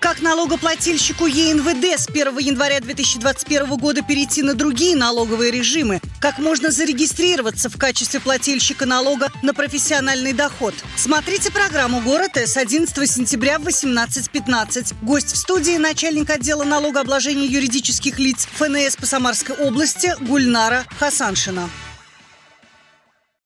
Как налогоплательщику ЕНВД с 1 января 2021 года перейти на другие налоговые режимы? Как можно зарегистрироваться в качестве плательщика налога на профессиональный доход? Смотрите программу «Город» с 11 сентября в 18:15. Гость в студии – начальник отдела налогообложения юридических лиц ФНС по Самарской области Гульнара Хасаншина.